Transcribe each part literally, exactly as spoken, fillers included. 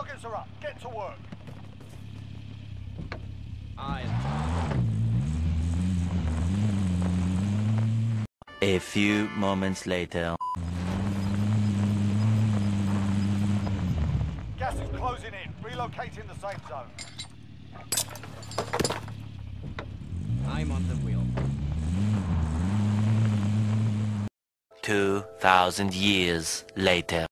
Targets are up. Get to work. I A few moments later. Gas is closing in. Relocating the safe zone. I'm on the wheel. Two thousand years later.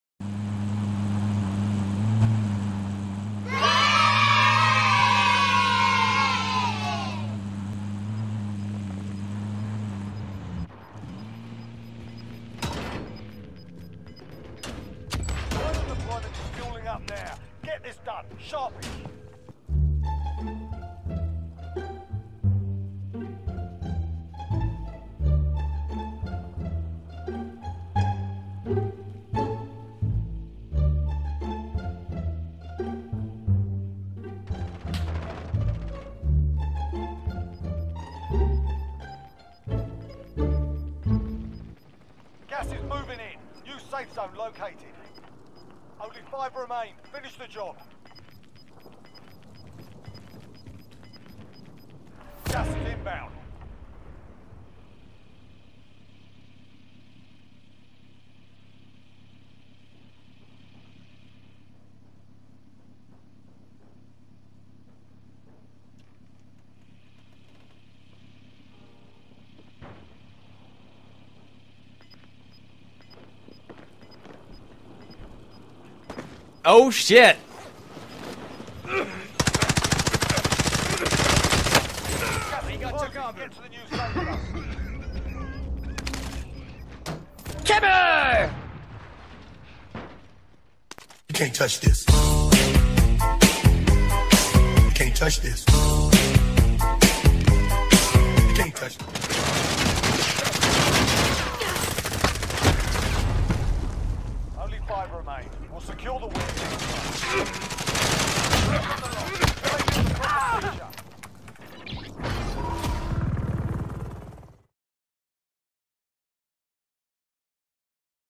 Further deployment is fueling up now. Get this done. Sharpish. Gas is moving in. New safe zone located. Only five remain. Finish the job. Gas is inbound. Oh shit! He got took over. Get to the new safe zone. Kimmer! You can't touch this. You can't touch this. You can't touch this. Only five remain. We'll secure the win.